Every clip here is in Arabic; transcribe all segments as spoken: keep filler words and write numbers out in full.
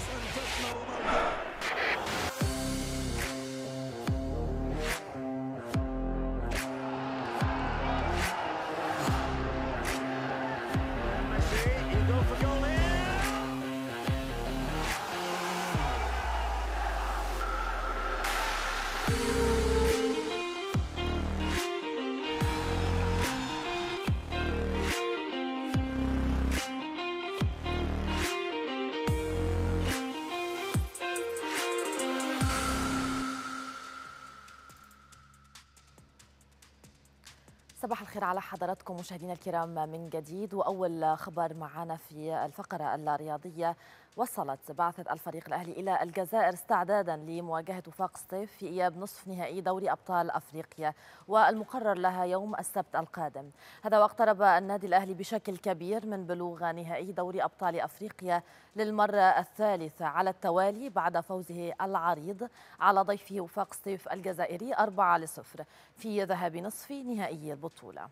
صباح الخير على حضراتكم مشاهدينا الكرام من جديد. وأول خبر معنا في الفقرة الرياضية: وصلت بعثة الفريق الأهلي إلى الجزائر استعدادا لمواجهة وفاق سطيف في إياب نصف نهائي دوري أبطال أفريقيا، والمقرر لها يوم السبت القادم. هذا واقترب النادي الأهلي بشكل كبير من بلوغ نهائي دوري أبطال أفريقيا للمرة الثالثة على التوالي بعد فوزه العريض على ضيفه وفاق سطيف الجزائري أربعة لصفر في ذهاب نصف نهائي البطولة.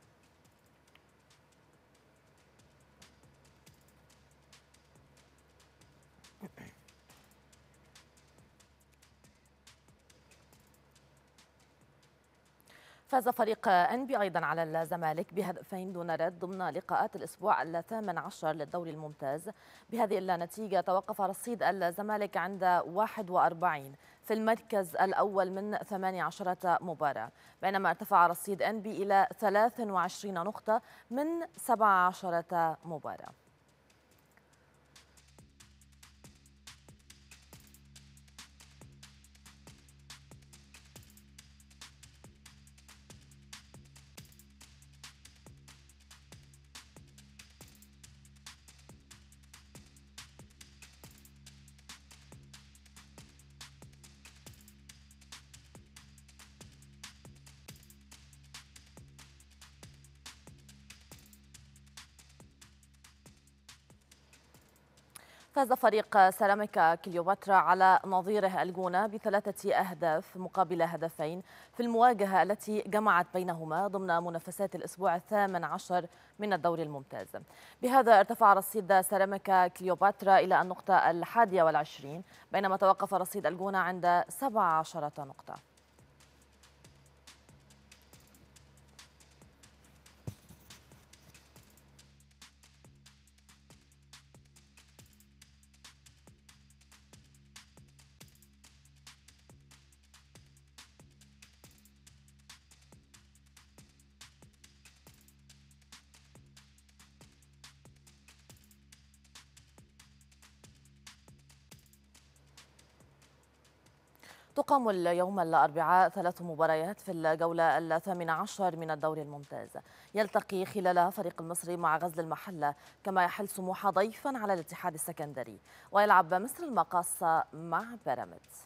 فاز فريق أنبي أيضا على الزمالك بهدفين دون رد ضمن لقاءات الأسبوع الثامن عشر للدوري الممتاز. بهذه النتيجة توقف رصيد الزمالك عند واحد وأربعين في المركز الأول من ثماني عشرة مباراة، بينما ارتفع رصيد أنبي إلى ثلاث وعشرين نقطة من سبع عشرة مباراة. فاز فريق سيراميكا كليوباترا على نظيره الجونة بثلاثة أهداف مقابل هدفين في المواجهة التي جمعت بينهما ضمن منافسات الأسبوع الثامن عشر من الدوري الممتاز. بهذا ارتفع رصيد سيراميكا كليوباترا إلى النقطة الحادية والعشرين، بينما توقف رصيد الجونة عند سبع عشرة نقطة. تقام اليوم الأربعاء ثلاث مباريات في الجولة الثامنة عشر من الدوري الممتاز، يلتقي خلالها فريق المصري مع غزل المحلة، كما يحل سموحة ضيفا على الاتحاد السكندري، ويلعب مصر المقاصة مع بيراميدز.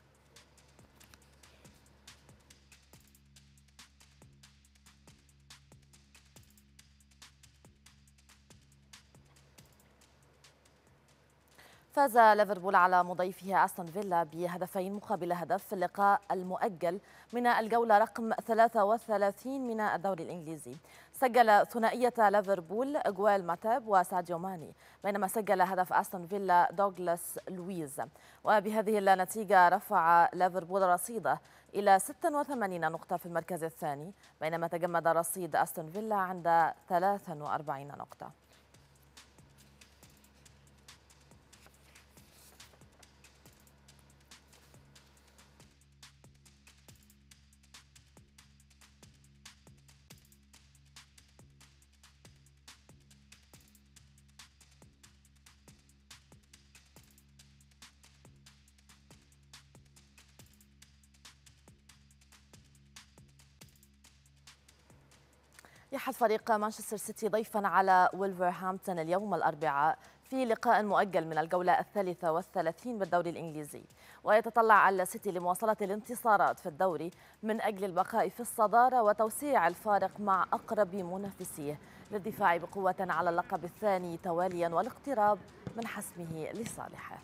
فاز ليفربول على مضيفه أستون فيلا بهدفين مقابل هدف في اللقاء المؤجل من الجولة رقم ثلاثة وثلاثين من الدوري الإنجليزي. سجل ثنائية ليفربول جويل ماتيب وساديو ماني، بينما سجل هدف أستون فيلا دوغلاس لويز. وبهذه النتيجة رفع ليفربول رصيده إلى ستة وثمانين نقطة في المركز الثاني، بينما تجمد رصيد أستون فيلا عند ثلاث وأربعين نقطة. يحل فريق مانشستر سيتي ضيفا على وولفرهامبتون اليوم الأربعاء في لقاء مؤجل من الجولة الثالثة والثلاثين بالدوري الإنجليزي، ويتطلع السيتي لمواصلة الانتصارات في الدوري من أجل البقاء في الصدارة وتوسيع الفارق مع أقرب منافسيه للدفاع بقوة على اللقب الثاني تواليا والاقتراب من حسمه لصالحه.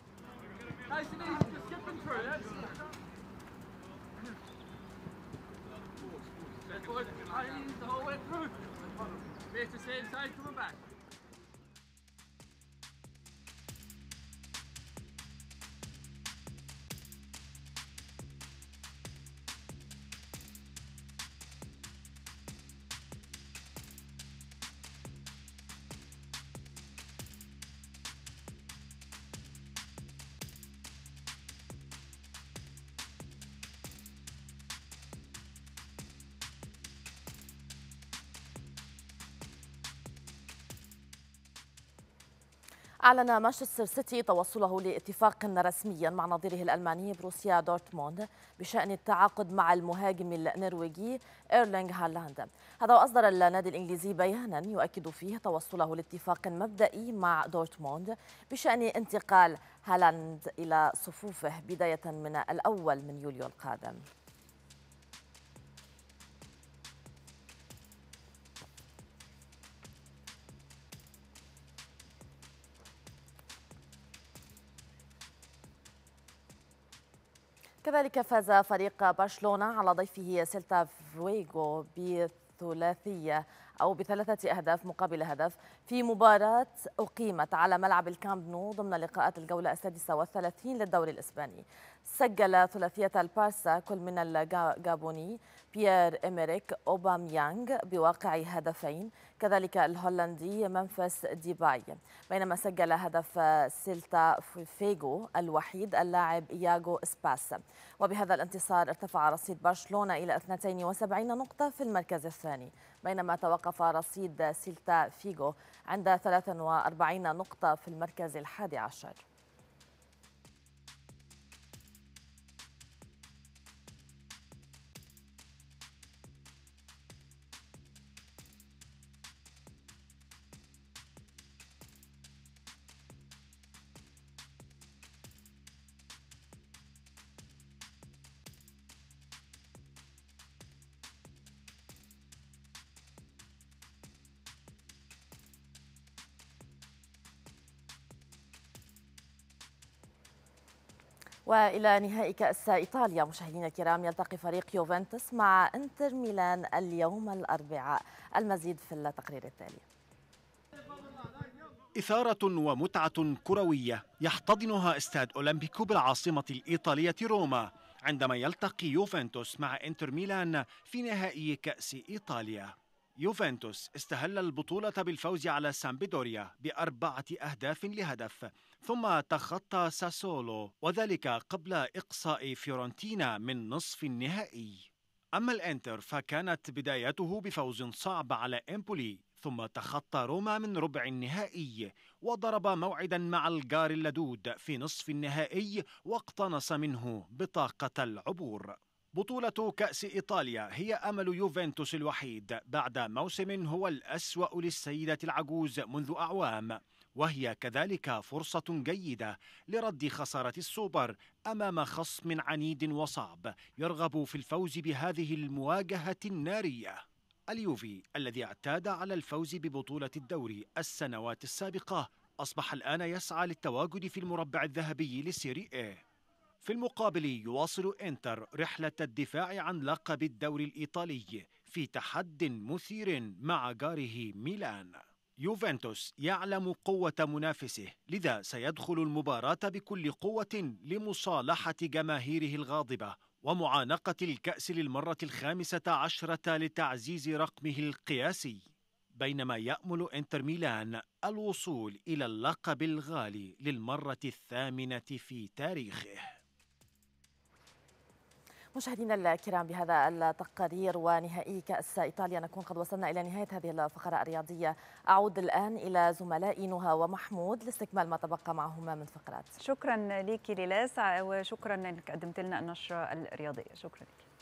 أعلن مانشستر سيتي توصله لاتفاق رسمي مع نظيره الألماني بروسيا دورتموند بشأن التعاقد مع المهاجم النرويجي إيرلينغ هالاند. هذا وأصدر النادي الإنجليزي بيانا يؤكد فيه توصله لاتفاق مبدئي مع دورتموند بشأن انتقال هالاند إلى صفوفه بداية من الأول من يوليو القادم. كذلك فاز فريق برشلونة على ضيفه سيلتا فيغو بثلاثية أو بثلاثة أهداف مقابل هدف في مباراة أقيمت على ملعب الكامب نو ضمن لقاءات الجولة السادسة والثلاثين للدوري الإسباني. سجل ثلاثية البارسا كل من الجابوني بيير إمريك أوباميانغ بواقع هدفين، كذلك الهولندي منفس ديباي، بينما سجل هدف سيلتا فيغو الوحيد اللاعب إياغو إسباس. وبهذا الانتصار ارتفع رصيد برشلونة إلى اثنتين وسبعين نقطة في المركز الثاني، بينما توقف رصيد سيلتا فيغو عند ثلاث وأربعين نقطة في المركز الحادي عشر. وإلى نهائي كأس إيطاليا مشاهدينا الكرام، يلتقي فريق يوفنتوس مع انتر ميلان اليوم الأربعاء. المزيد في التقرير التالي. إثارة ومتعة كروية يحتضنها استاد أولمبيكو بالعاصمة الإيطالية روما عندما يلتقي يوفنتوس مع انتر ميلان في نهائي كأس إيطاليا. يوفنتوس استهل البطولة بالفوز على سامبدوريا بأربعة أهداف لهدف، ثم تخطى ساسولو وذلك قبل إقصاء فيورنتينا من نصف النهائي. أما الإنتر فكانت بدايته بفوز صعب على إمبولي، ثم تخطى روما من ربع النهائي وضرب موعدا مع الجار اللدود في نصف النهائي واقتنص منه بطاقة العبور. بطولة كأس إيطاليا هي أمل يوفنتوس الوحيد بعد موسم هو الأسوأ للسيدة العجوز منذ أعوام، وهي كذلك فرصة جيدة لرد خسارة السوبر أمام خصم عنيد وصعب يرغب في الفوز بهذه المواجهة النارية. اليوفي الذي اعتاد على الفوز ببطولة الدوري السنوات السابقة أصبح الآن يسعى للتواجد في المربع الذهبي للسيري إيه. في المقابل يواصل إنتر رحلة الدفاع عن لقب الدوري الإيطالي في تحد مثير مع جاره ميلان. يوفنتوس يعلم قوة منافسه، لذا سيدخل المباراة بكل قوة لمصالحة جماهيره الغاضبة ومعانقة الكأس للمرة الخامسة عشرة لتعزيز رقمه القياسي، بينما يأمل انتر ميلان الوصول إلى اللقب الغالي للمرة الثامنة في تاريخه. مشاهدينا الكرام، بهذا التقرير ونهائي كأس إيطاليا نكون قد وصلنا إلى نهاية هذه الفقرة الرياضية. أعود الآن إلى زملائي نهى ومحمود لاستكمال ما تبقى معهما من فقرات. شكرا لك ليلاس، وشكرا أنك قدمت لنا النشرة الرياضية. شكرا لك.